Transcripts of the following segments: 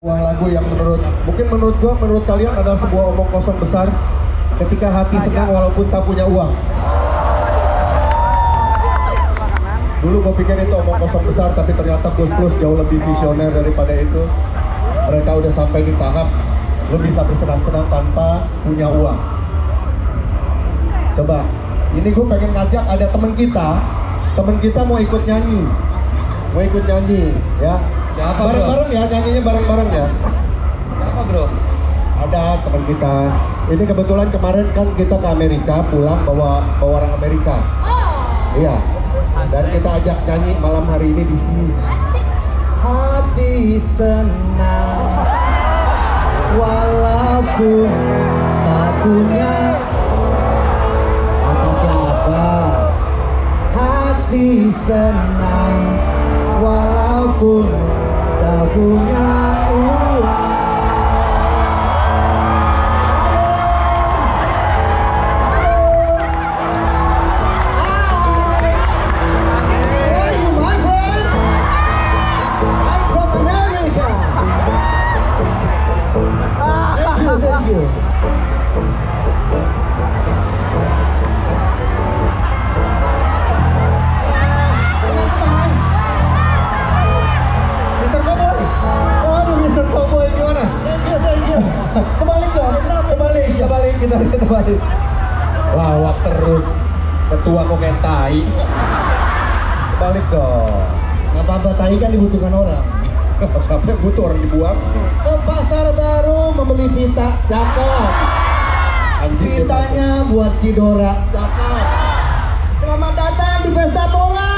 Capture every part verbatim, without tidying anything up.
Sebuah lagu yang menurut, mungkin menurut gua, menurut kalian adalah sebuah omong kosong besar ketika hati senang walaupun tak punya uang. Dulu gua pikir itu omong kosong besar, tapi ternyata Gus Plus jauh lebih visioner daripada itu. Mereka udah sampai di tahap lo bisa bersenang-senang tanpa punya uang. Coba, ini gue pengen ngajak ada teman kita, teman kita mau ikut nyanyi, mau ikut nyanyi, ya. Bareng-bareng ya, nyanyinya bareng-bareng ya. Siapa bro? Ada teman kita. Ini kebetulan kemarin kan kita ke Amerika, pulang bawa bawa orang Amerika. Oh. Iya. Dan kita ajak nyanyi malam hari ini di sini. Hati senang walaupun tak punya. Kata siapa? Hati senang walaupun tak punya uang. Thank you. Teman-teman, Mister Cowboy. Waduh, Mister Cowboy gimana? Thank you, thank you. Kembali dong, kembali, kembali kita kita balik. Lawak terus, ketua kok kayak tai. Balik dong. Nggak apa-apa, tai kan dibutuhkan orang. Sampai butuh orang dibuang. Ke pasar baru membeli pita. Cakep. Anjing, Pitanya buat si Dora. cakep. Selamat datang di pesta bola.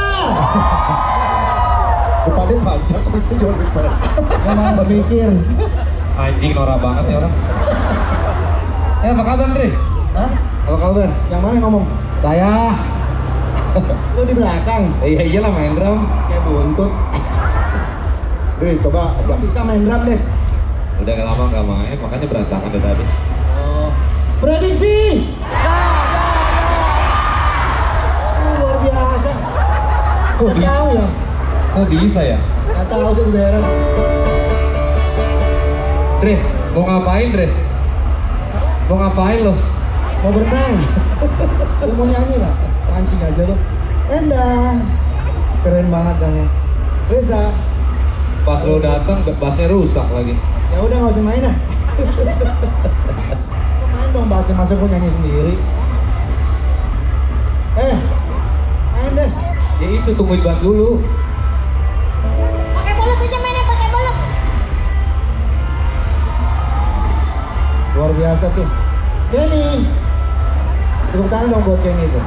Depannya panjang, itu cuma depan. Gak malas mikir. Anjing norak banget ya orang. Eh apa kabar Dre? Hah? Apa kabar? Yang mana ngomong? Saya. Lu di belakang. Eh iya iyalah main drum. Kayak buntut. Dri, coba ajak. Bisa main drum, Des. Udah gak lama gak main, makanya berantakan dari tadi. Oh. Prediksi. Oh, luar biasa. Kok Nggak bisa? tahu ya? Kok bisa ya? Nggak tahu sih beres. Dre, mau ngapain Dre? Mau ngapain lo? Mau berenang. Lu mau nyanyi nggak? Pancing aja lu. Endah. Keren banget kamu. Reza. Pas lo datang, bassnya rusak lagi. Ya udah nggak usah main lah. Main dong bassnya, masa gua nyanyi sendiri. Eh, main Des. Ya itu tungguin bass dulu. Pakai mulut aja mainnya, pakai mulut. Luar biasa tuh. Kenny. Tepuk tangan dong buat Kenny itu.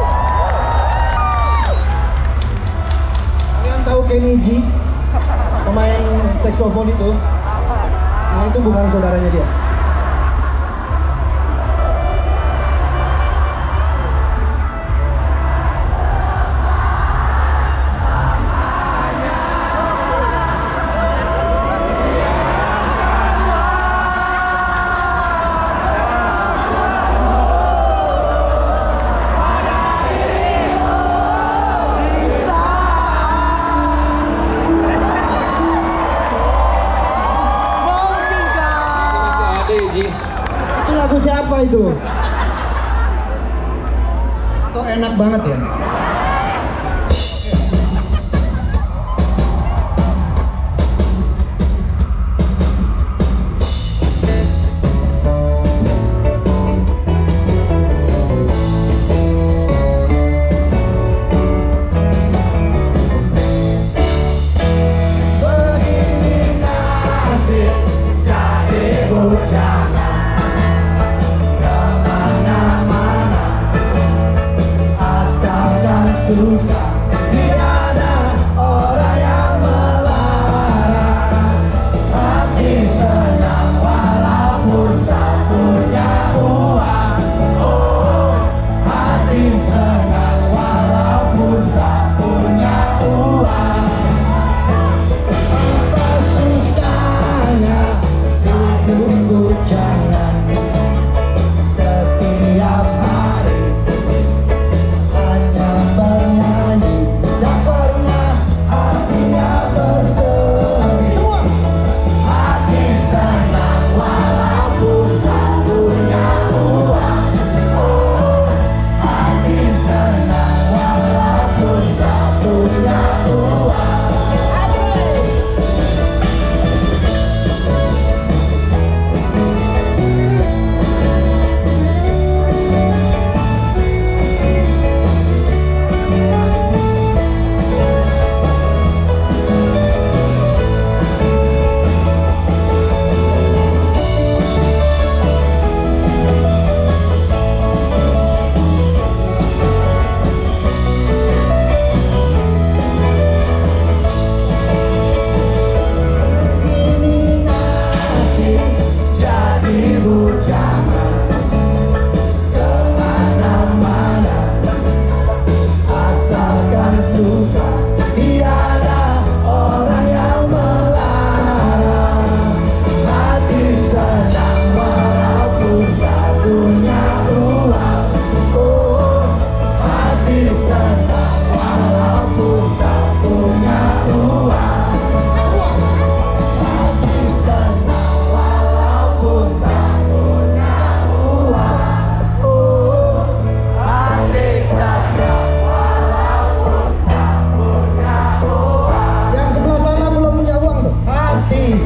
Kalian tahu Kenny G? Pemain saksofon itu. Nah itu bukan saudaranya dia. Itu lagu siapa itu? Kok enak banget ya? Asal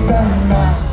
sana.